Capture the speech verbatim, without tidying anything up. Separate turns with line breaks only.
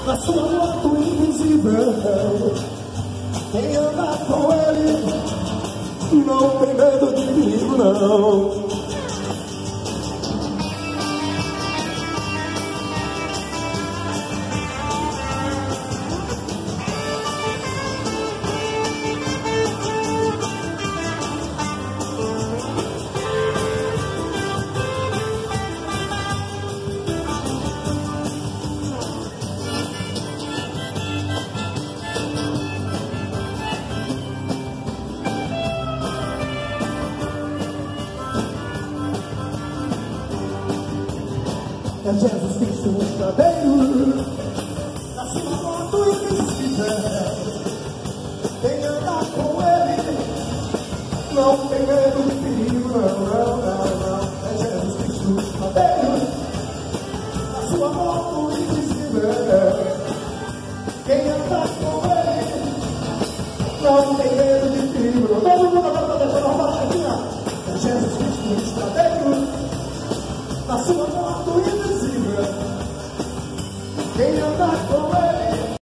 na sua moto invisível. Quem anda com ele não tem medo de perigo, não. É Jesus Cristo o Cordeiro, na sua moto invisível. Quem anda com ele não tem medo de perigo, não, não, não, não. É Jesus Cristo o Cordeiro, na sua moto invisível. Quem anda com ele não tem medo